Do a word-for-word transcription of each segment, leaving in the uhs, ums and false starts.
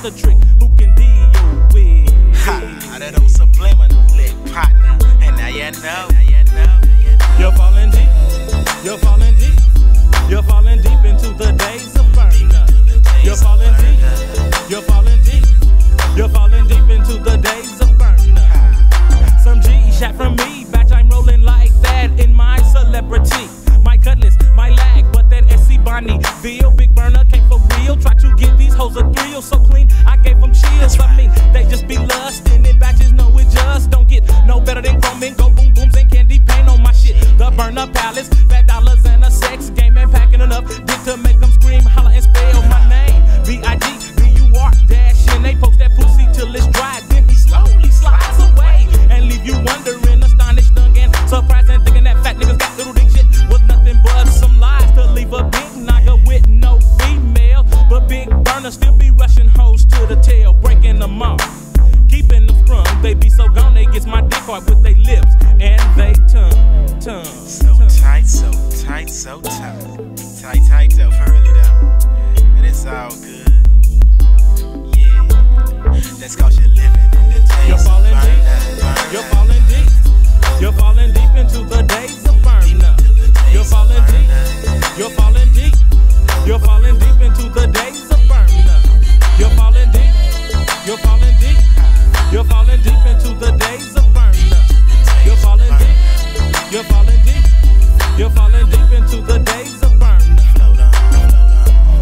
the trick. Who can deal with? Ha, that old subliminal lick partner. And now you know, now you know, you know. You're falling deep, you're falling deep, you're falling deep into the days of burner. You're falling deep, you're falling deep, you're falling deep into the days of burner. Some G shot from me, batch I'm rolling like that in my celebrity. My cutlass, my lag, but that S C Bonnie Bill, big burner came for real. Try to give these hoes a thrill, so clean I gave them chills. I mean, they just be lustin', and batches know it just don't get no better than chroming. Go boom booms and candy paint on my shit. The burner palace, fat dollars and a sex game, and packing enough dick to make them scream, holla and spell my name. B I G B U R dash, and they post that pussy till it's dry. Then he slowly slides away and leave you wondering, astonished, stung, and surprised, and thinking that fat niggas got little dick shit was nothing but some lies to leave a big nigga with no female. But big burner still be rushing hoes to the tail, breaking them off, keeping them strung. They be so gone, they gets my dick hard with they lips and they tongue, tongue. So tongue. tight, so tight, so tight, tight, tight though, for really though. And it's all good. Yeah, that's cause you're living in the days. You're falling of deep, burner. you're falling deep, you're falling deep into the days of burner. You're falling deep, you're falling deep, you're falling deep into the days of burner. You're falling deep, you're falling deep, you're falling deep into the days of burner. You're falling deep, you're falling deep, you're falling deep into the days of burner. Float on, float on.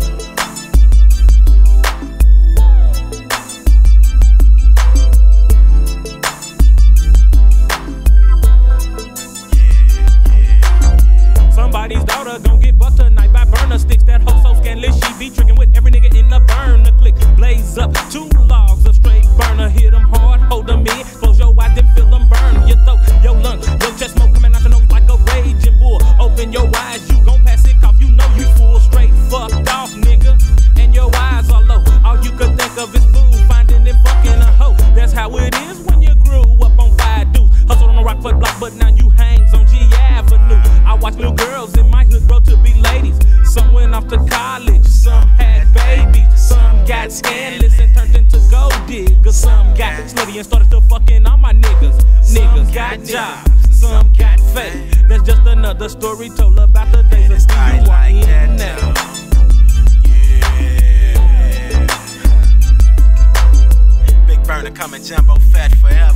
Somebody's daughter gon' get bust tonight by burner sticks. That hoe so scandalous, she be tricking with every nigga in the burner click. Blaze up two logs of straight burner, hit them hard, hold them in, close your eyes, then feel them burn. Your throat, your lungs, your chest smoke coming out your nose like a raging bull. Open your eyes, you gon' pass it off, you know you full straight fucked off, nigga. And your eyes are low, all you could think of is food, finding and fucking a hoe. That's how it is when you grew up on five dudes. Hustled on the Rockford block, but now you hangs on G Avenue. I watch new girls in my hood grow to be ladies. Some went off to college, some had babies, some got scandalous and turned into gold diggers. Some got slutty and started still fucking all my niggas. Niggas got jobs, some got fame. That's just another story told about the days of B U R N now. Yeah. Big burner coming jumbo fat forever.